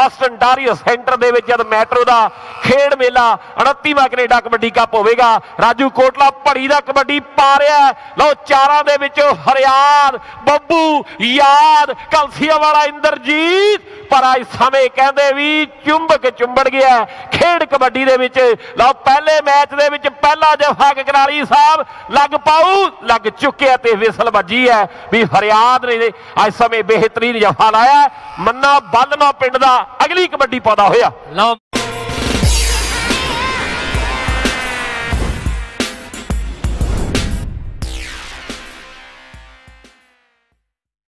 First Ontario centre दे विच जद मैट्रो का खेड मेला 29वां कनेडा कबड्डी कप होवेगा। राजू कोटला भड़ी का कबड्डी पा रहा है। लो चारां दे विच हरियाद बब्बू याद कलसिया वाला इंद्रजीत पर अज समय कहते भी चुंबक चुंबड़ गया खेड कबड्डी दे विच। लो पहले मैच दे विच पहला जफा कराली साहब लग पाऊ लग चुके ते विसल वजी है भी हरियाद ने अज समय बेहतरीन जफा लाया। मन्ना बलना पिंड दा अगली कबड्डी पौदा होया।